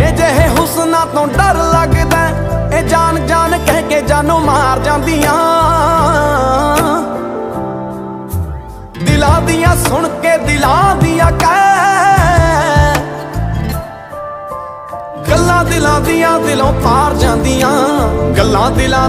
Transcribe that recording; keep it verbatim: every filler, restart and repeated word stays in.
ए जेहे हुस्ना तो डर लगदा ए जान जान कह के जानू मार जांदियां दिलां दियां सुन के दिलां दियां कह गल्लां दिलां दियां दिलों पार जांदियां गल्लां दिलां